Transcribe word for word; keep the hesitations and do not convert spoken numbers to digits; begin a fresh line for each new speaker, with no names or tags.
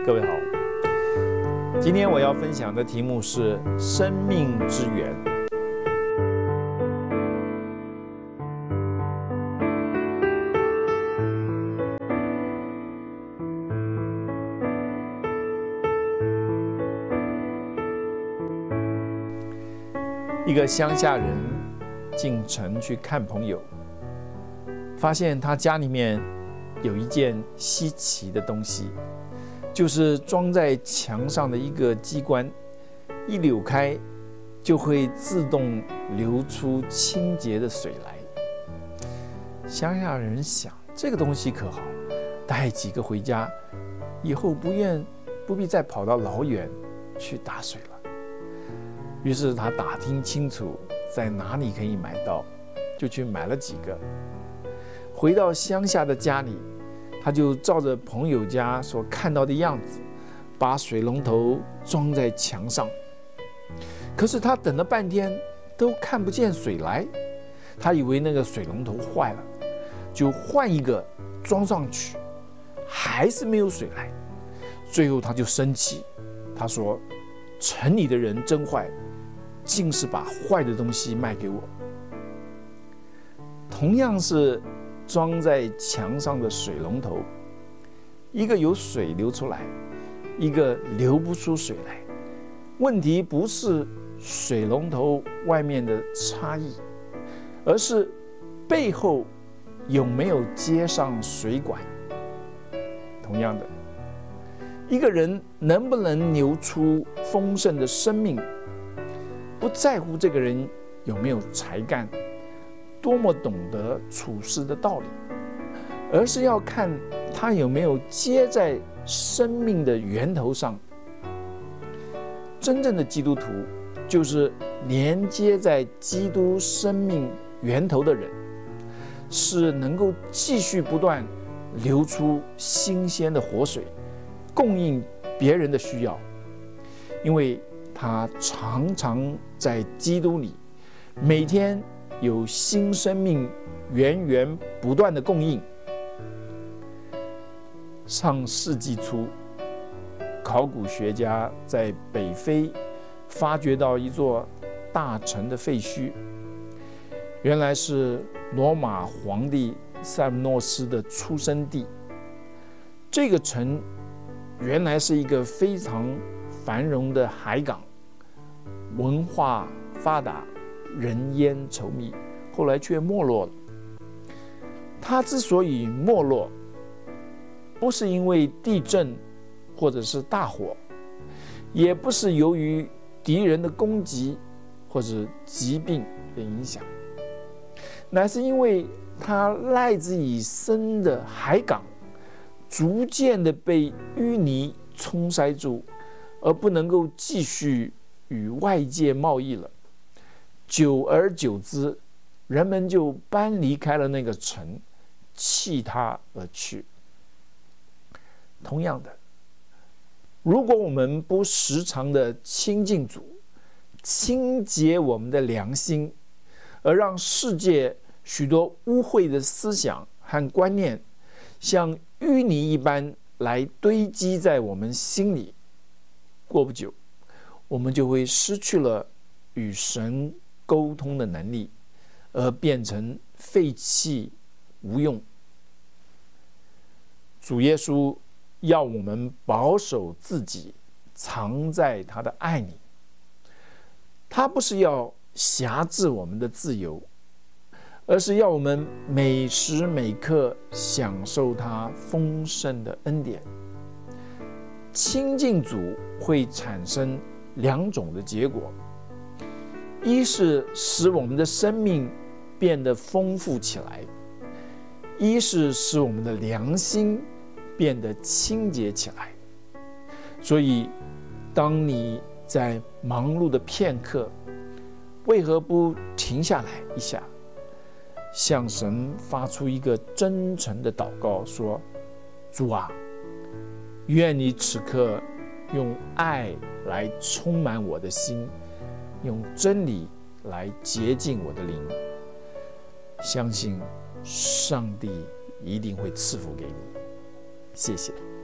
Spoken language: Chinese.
各位好，今天我要分享的题目是生命之源。一个乡下人进城去看朋友，发现他家里面有一件稀奇的东西，就是装在墙上的一个机关，一扭开就会自动流出清洁的水来。乡下人想，这个东西可好，带几个回家，以后不愿不必再跑到老远去打水了。于是他打听清楚在哪里可以买到，就去买了几个。回到乡下的家里，他就照着朋友家所看到的样子，把水龙头装在墙上。可是他等了半天都看不见水来，他以为那个水龙头坏了，就换一个装上去，还是没有水来。最后他就生气，他说：城里的人真坏，竟是把坏的东西卖给我。同样是装在墙上的水龙头，一个有水流出来，一个流不出水来。问题不是水龙头外面的差异，而是背后有没有接上水管。同样的，一个人能不能流出丰盛的生命，不在乎这个人有没有才干，多么懂得处事的道理，而是要看他有没有接在生命的源头上。真正的基督徒就是连接在基督生命源头的人，是能够继续不断流出新鲜的活水，供应别人的需要，因为他常常在基督里，每天有新生命源源不断的供应。上世纪初，考古学家在北非发掘到一座大城的废墟，原来是罗马皇帝塞浦路斯的出生地。这个城原来是一个非常繁荣的海港，文化发达，人烟稠密，后来却没落了。它之所以没落，不是因为地震或者是大火，也不是由于敌人的攻击或者疾病的影响，乃是因为它赖之以深的海港逐渐的被淤泥冲塞住，而不能够继续与外界贸易了。久而久之，人们就搬离开了那个城，弃它而去。同样的，如果我们不时常的亲近主，清洁我们的良心，而让世界许多污秽的思想和观念像淤泥一般来堆积在我们心里，过不久，我们就会失去了与神沟通的能力，而变成废弃无用。主耶稣要我们保守自己，藏在他的爱里。他不是要辖制我们的自由，而是要我们每时每刻享受他丰盛的恩典。亲近主会产生两种的结果，一是使我们的生命变得丰富起来，一是使我们的良心变得清洁起来。所以当你在忙碌的片刻，为何不停下来一下，向神发出一个真诚的祷告，说：主啊，愿你此刻用爱来充满我的心，用真理来洁净我的灵。相信上帝一定会赐福给你。谢谢。